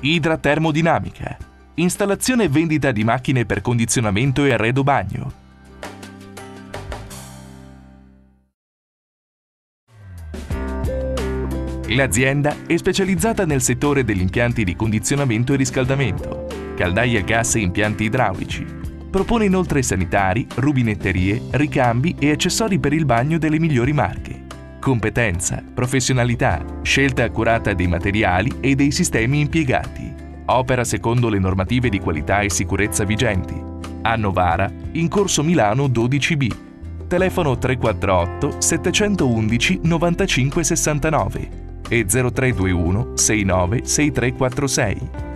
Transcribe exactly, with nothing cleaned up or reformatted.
Idra Termodinamica. Installazione e vendita di macchine per condizionamento e arredo bagno. L'azienda è specializzata nel settore degli impianti di condizionamento e riscaldamento, caldaie a gas e impianti idraulici. Propone inoltre sanitari, rubinetterie, ricambi e accessori per il bagno delle migliori marche. Competenza, professionalità, scelta accurata dei materiali e dei sistemi impiegati. Opera secondo le normative di qualità e sicurezza vigenti. A Novara, in Corso Milano dodici B. Telefono tre quattro otto sette uno uno nove cinque sei nove e zero tre due uno sei nove sei tre quattro sei.